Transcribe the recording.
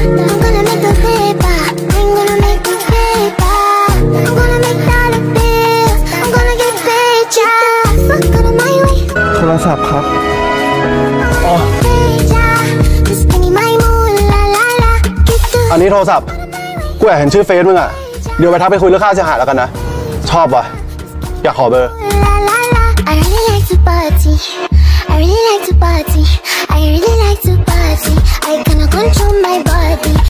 I'm gonna make the paper. I'm gonna make the paper. I'm gonna make dollar bills. I'm gonna get paid, yeah. Fuck out of my way. โทรศัพท์ครับอ๋อ Just give me my moon, la la la. อันนี้โทรศัพท์กูอยากเห็นชื่อเฟซมึงอ่ะเดี๋ยวไปทักไปคุยเรื่องค่าเสียหายแล้วกันนะชอบว่ะอยากขอเบอร์ La la la. I really like to party. I really like to party. I really like to party. I cannot control my body.